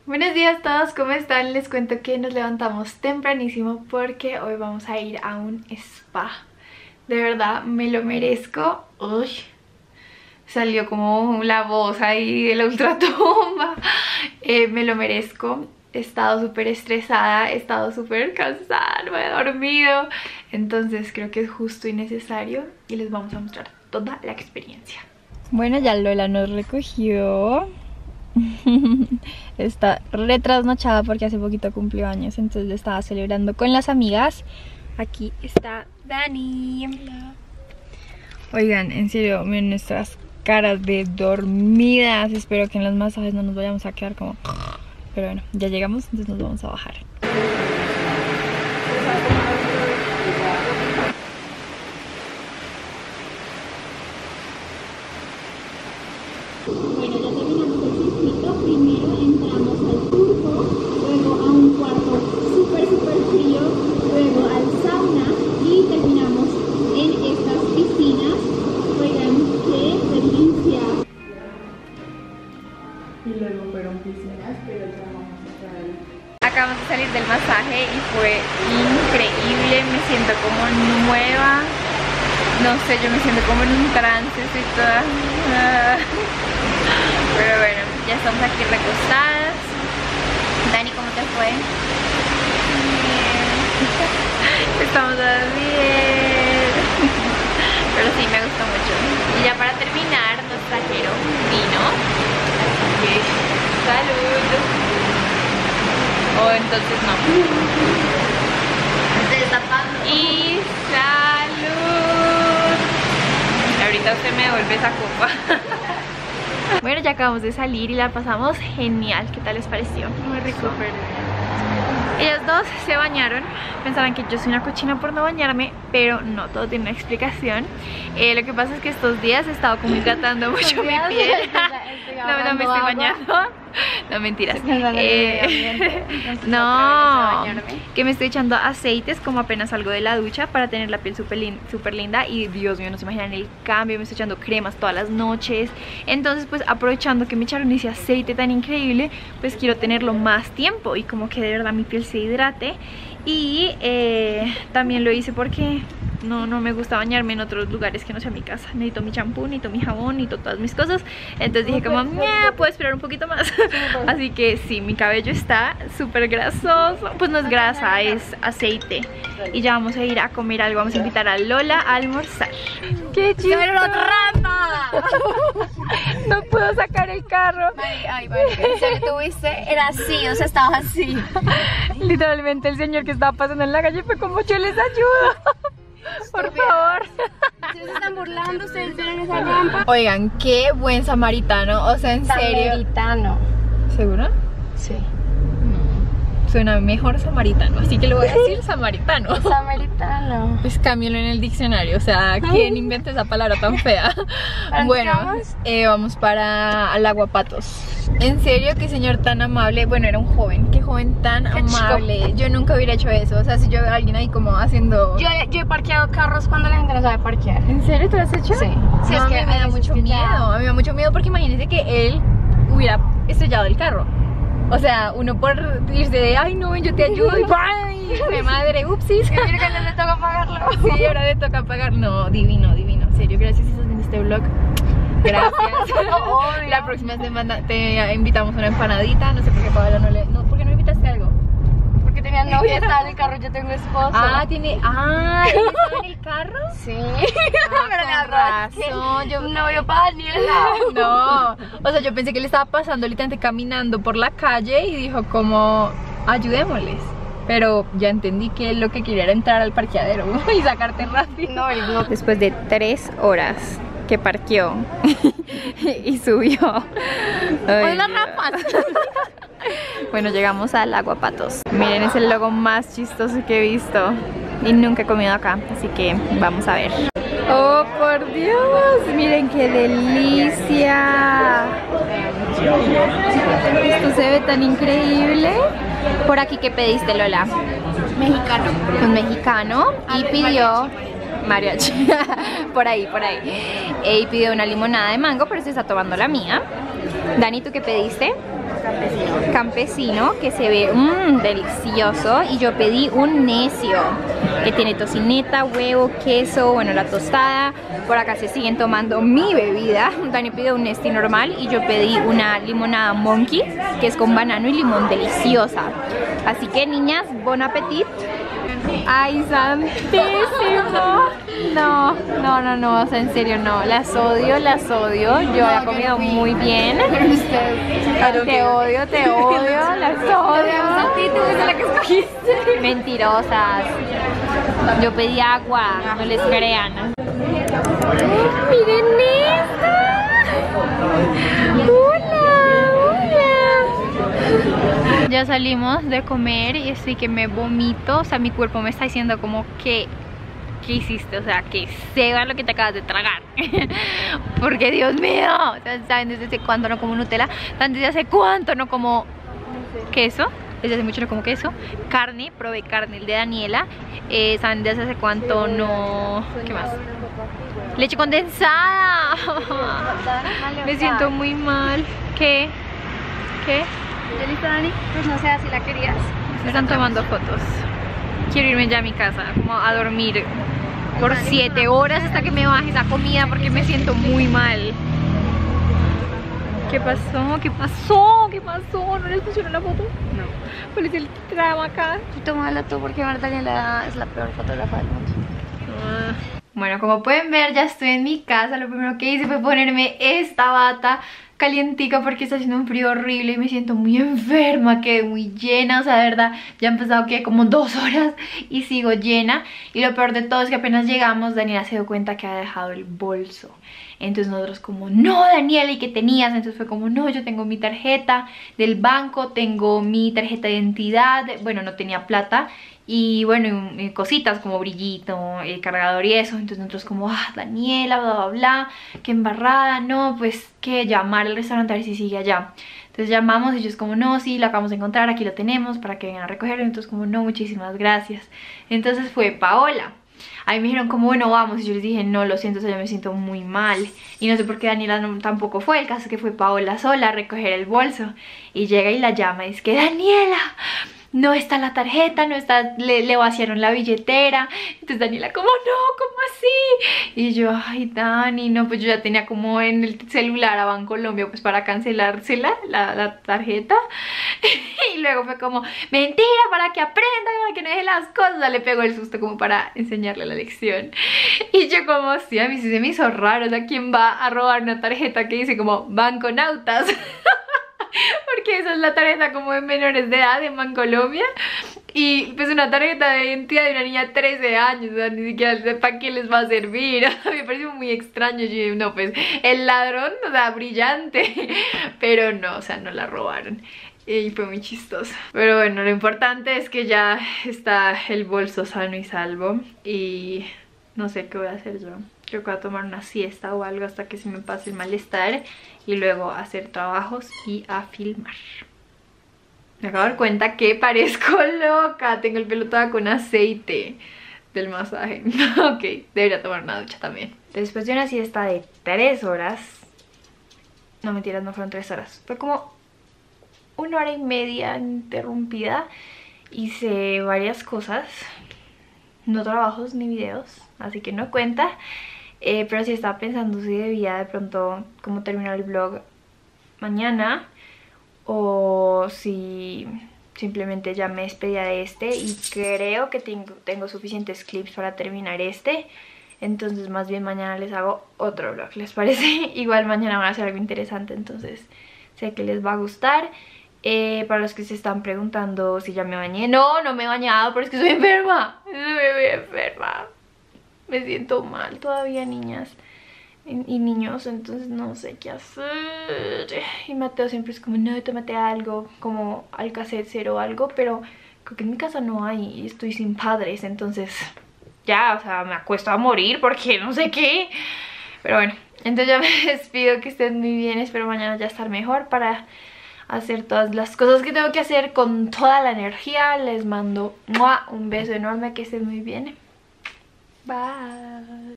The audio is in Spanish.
Buenos días a todos, ¿cómo están? Les cuento que nos levantamos tempranísimo porque hoy vamos a ir a un spa. De verdad, me lo merezco. Uy, salió como la voz ahí de la ultratumba. Me lo merezco. He estado súper estresada, he estado súper cansada, no he dormido. Entonces creo que es justo y necesario y les vamos a mostrar toda la experiencia. Bueno, ya Lola nos recogió. Está re trasnochada porque hace poquito cumplió años, entonces lo estaba celebrando con las amigas. Aquí está Dani. Hola. Oigan, en serio, miren nuestras caras de dormidas. Espero que en los masajes no nos vayamos a quedar como... Pero bueno, ya llegamos, entonces nos vamos a bajar. Bueno, ya terminamos el circuito. Primero entramos al turco, luego a un cuarto súper frío, luego al sauna y terminamos en estas piscinas. Oigan, qué delicia. Y luego fueron piscinas, pero ya vamos a estar ahí. Acabamos de salir del masaje y fue increíble, me siento como nueva. No sé, yo me siento como en un trance, estoy toda... Pero bueno, ya estamos aquí recostadas. Dani, ¿cómo te fue? Bien. Estamos bien. Pero sí, me gustó mucho. Y ya para terminar, nos trajeron vino. Así que, salud. O entonces no. Y salud. Ahorita usted me devuelve esa copa. Bueno, ya acabamos de salir y la pasamos genial. ¿Qué tal les pareció? Muy rico. Ellas dos se bañaron. Pensaban que yo soy una cochina por no bañarme, pero no, todo tiene una explicación. Lo que pasa es que estos días he estado como hidratando mucho mi piel. No me estoy bañando. No, mentiras. No, que me estoy echando aceites como apenas salgo de la ducha para tener la piel súper linda. Y Dios mío, no se imaginan el cambio. Me estoy echando cremas todas las noches. Entonces pues aprovechando que me echaron ese aceite tan increíble, pues quiero tenerlo más tiempo y como que de verdad mi piel se hidrate. Y también lo hice porque no me gusta bañarme en otros lugares que no sea mi casa. Necesito mi champú, necesito mi jabón, necesito todas mis cosas. Entonces dije como, puedo esperar un poquito más. Así que sí, mi cabello está súper grasoso. Pues no es grasa, es aceite. Y ya vamos a ir a comer algo. Vamos a invitar a Lola a almorzar. ¡Qué chido! ¡Pero trampa! No puedo sacar el carro. Ay, ¿qué tuviste? Era así, o sea, estaba así. Literalmente el señor que estaba pasando en la calle fue como, yo les ayudo. Por favor. Ustedes se están burlando, ustedes tienen esa rampa. Oigan, qué buen samaritano. O sea, en serio. Samaritano. ¿Segura? Sí. Suena mejor samaritano, así que le voy a decir samaritano. Samaritano. Pues cámbialo en el diccionario, o sea, ¿quién inventa esa palabra tan fea? Bueno, vamos para al Aguapatos. En serio, qué señor tan amable. Bueno, era un joven, qué joven tan amable. Yo nunca hubiera hecho eso, o sea, si yo veo a alguien ahí como haciendo... Yo he parqueado carros cuando la gente no sabe parquear. ¿En serio te lo has hecho? Sí. No, Sí, es que a mí me da mucho miedo. A mí me da mucho miedo porque imagínense que él hubiera estrellado el carro. O sea, uno por irse de, ay no, yo te ayudo y ¡ay! ¡Me madre! ¡Upsis! Y mira que no le toca pagarlo. Sí, ahora le toca pagar. No, divino, divino. En serio, gracias si estás viendo este vlog. Gracias. La próxima semana te invitamos a una empanadita. No sé por qué Pablo no le... No, ¿por qué no invitaste algo? Porque tenía novia, estaba en el carro, yo tengo esposo. Ah, tiene... Ah, ¿él estaba en el carro? Sí. Pero con razón. Yo... No vio para Daniela. No, o sea, yo pensé que él estaba pasando literalmente caminando por la calle y dijo como, ayudémosles. Pero ya entendí que lo que quería era entrar al parqueadero y sacarte rápido. No. Después de 3 horas que parqueó y subió. Hola, rapas. Bueno, llegamos al Aguapatos. Miren, es el logo más chistoso que he visto y nunca he comido acá, así que vamos a ver. ¡Oh, por Dios! Miren qué delicia. Esto se ve tan increíble. Por aquí, ¿qué pediste, Lola? Mexicano. Un mexicano y pidió mariachi. por ahí. Y pidió una limonada de mango, pero se está tomando la mía. Dani, ¿tú qué pediste? campesino que se ve delicioso, y yo pedí un necio que tiene tocineta, huevo, queso, bueno, la tostada. Por acá se siguen tomando mi bebida. Dani pidió un Nesti normal y yo pedí una limonada Monkey que es con banano y limón, deliciosa. Así que niñas, bon appetit. Ay, santísimo. No, o sea, en serio no, las odio. Yo he comido muy bien. Te odio, las odio. La que escogiste. Mentirosas. Yo pedí agua, no les crean. Miren esta. Ya salimos de comer y estoy que me vomito. O sea, mi cuerpo me está diciendo como que ¿qué hiciste? O sea, que sepa lo que te acabas de tragar. Porque Dios mío, o sea, ¿saben desde hace cuánto no como Nutella? ¿Saben desde hace cuánto no como queso? Desde hace mucho no como queso. Carne, probé carne, el de Daniela. ¿Saben desde hace cuánto no? ¿Qué más? Leche condensada. Me siento muy mal. ¿Qué? ¿Ya listo, Dani? Pues no sé si la querías. Me están tomando fotos. Quiero irme ya a mi casa, como a dormir por 7 horas hasta que me baje esa comida porque me siento muy mal. ¿Qué pasó? ¿No les funcionó la foto? No. ¿Cuál es el trama acá? Tómala tú porque Daniela es la peor fotógrafa del mundo. Bueno, como pueden ver, ya estoy en mi casa. Lo primero que hice fue ponerme esta bata calientica porque está haciendo un frío horrible y me siento muy enferma, quedé muy llena, o sea, de verdad, ya han pasado que como 2 horas y sigo llena. Y lo peor de todo es que apenas llegamos, Daniela se dio cuenta que había dejado el bolso. Entonces nosotros como, no, Daniela, ¿y qué tenías? Entonces fue como, no, yo tengo mi tarjeta del banco, tengo mi tarjeta de identidad, bueno, no tenía plata. Y bueno, y cositas como brillito, el cargador y eso. Entonces nosotros como, Daniela, bla, bla, bla, qué embarrada, no, pues que llamar al restaurante a ver si sigue allá. Entonces llamamos y ellos como, no, sí, lo acabamos de encontrar, aquí lo tenemos para que vengan a recogerlo. Entonces como, no, muchísimas gracias. Entonces fue Paola. A mí me dijeron como, bueno, vamos, y yo les dije, no, lo siento, o sea, yo me siento muy mal. Y no sé por qué Daniela tampoco fue, el caso es que fue Paola sola a recoger el bolso. Y llega y la llama y es que, Daniela, no está la tarjeta, no está, le vaciaron la billetera. Entonces Daniela como, no, ¿cómo así? Y yo, ay, Dani, no, pues yo ya tenía como en el celular a Bancolombia pues para cancelársela, la tarjeta. Y luego fue como, mentira, para que aprenda, para que no deje las cosas. O sea, le pegó el susto como para enseñarle la lección. Y yo como, sí, a mí sí se me hizo raro, o sea, ¿quién va a robar una tarjeta que dice como Banconautas? Porque esa es la tarjeta como de menores de edad en Bancolombia. Y pues una tarjeta de identidad de una niña de 13 años, o sea, ni siquiera sé para qué les va a servir. A mí me pareció muy extraño. Yo dije, no, pues el ladrón, o sea, brillante. Pero no, o sea, no la robaron. Y fue muy chistoso. Pero bueno, lo importante es que ya está el bolso sano y salvo. Y no sé qué voy a hacer yo. Creo que voy a tomar una siesta o algo hasta que se me pase el malestar. Y luego hacer trabajos y a filmar. Me acabo de dar cuenta que parezco loca. Tengo el pelo toda con aceite del masaje. Ok, debería tomar una ducha también. Después de una siesta de 3 horas. No, mentiras, no fueron 3 horas. Fue como 1 hora y media interrumpida. Hice varias cosas. No trabajos ni videos, así que no cuenta. Pero sí estaba pensando si debía de pronto como terminar el vlog mañana o si simplemente ya me despedía de este. Y creo que tengo suficientes clips para terminar este. Entonces más bien mañana les hago otro vlog, ¿les parece? Igual mañana van a hacer algo interesante, entonces sé que les va a gustar. Para los que se están preguntando si ya me bañé, no me he bañado, pero es que soy enferma. Estoy enferma. Me siento mal todavía, niñas y niños, entonces no sé qué hacer. Y Mateo siempre es como, no, tómate algo, como Alka-Seltzer o algo, pero creo que en mi casa no hay y estoy sin padres, entonces ya, o sea, me acuesto a morir porque no sé qué. Pero bueno, entonces ya me despido, que estén muy bien, espero mañana ya estar mejor para hacer todas las cosas que tengo que hacer con toda la energía. Les mando un beso enorme, que estén muy bien. Bye.